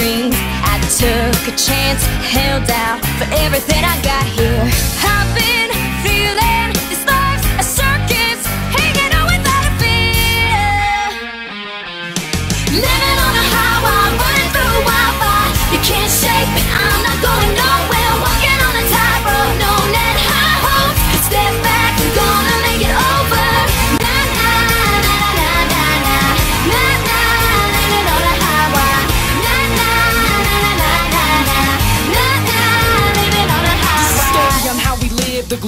dreams. I took a chance, held out for everything I got here. I've been feeling this life's a circus, hanging on without a fear. Living on a highway, running through wildfire. You can't shake me, I'm not going nowhere. Walking on a tightrope, no net high hopes. Step back, I'm gonna make it over. The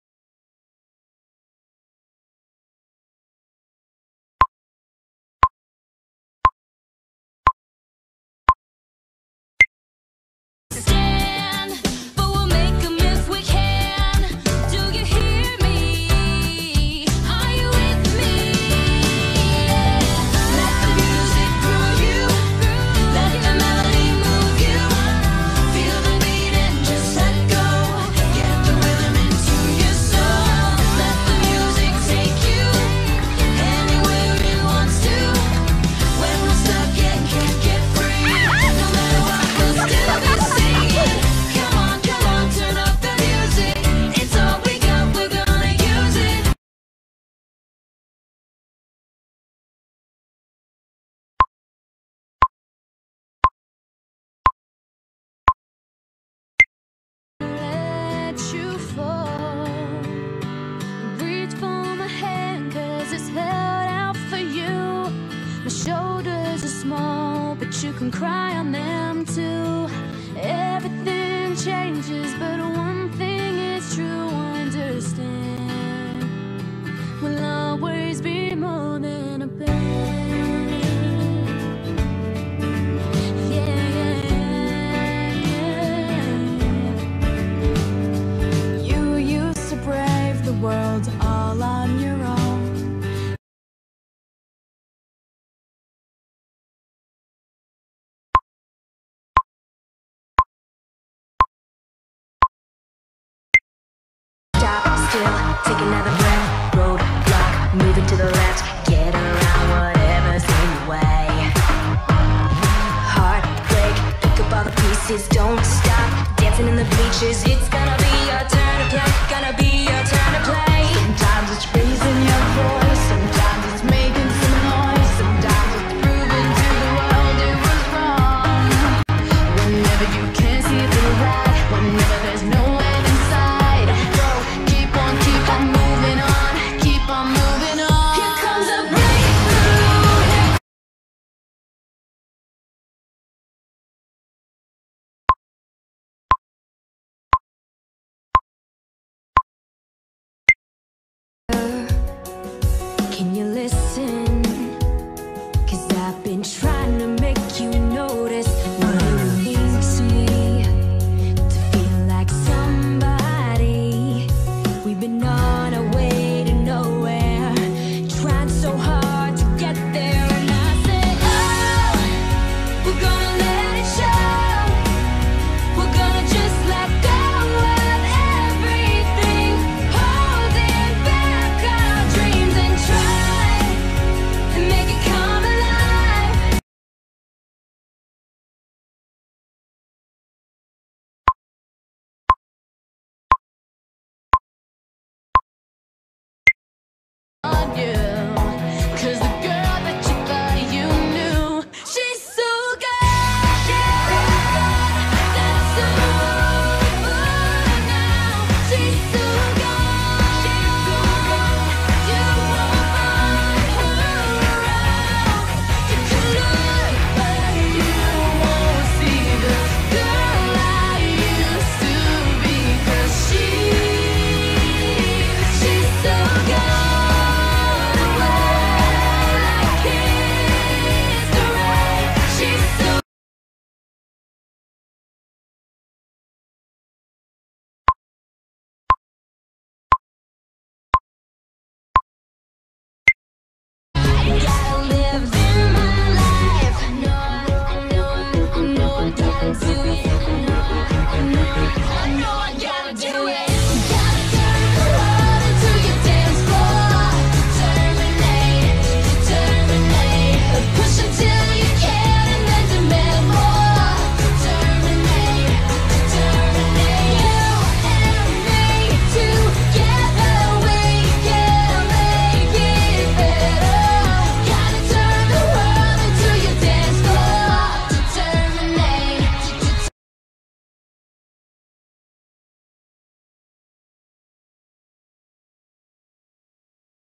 Stand, but we'll make 'em if we can. Do you hear me? Are you with me? Let the music groove you. Let the melody move you. Feel the beat and just let go. Get the rhythm into your soul. Let the music take you anywhere it wants to. When we're stuck and can't get free, no matter what, we'll still be singing. Come on, turn up the music. It's all we got, we're gonna use it. Let you fall. Reach for my hand, 'cause it's held out for you. My shoulders are small, but you can cry on them too. Everything changes, but one thing is true. Understand, we'll always be more than a band. Yeah, yeah, yeah. You used to brave the world all on your own. Stop still, take another breath. Roadblock, moving to the left. Get around whatever's in your way. Heartbreak, pick up all the pieces. Don't stop dancing in the bleachers. It's gonna be your turn to play. Gonna be your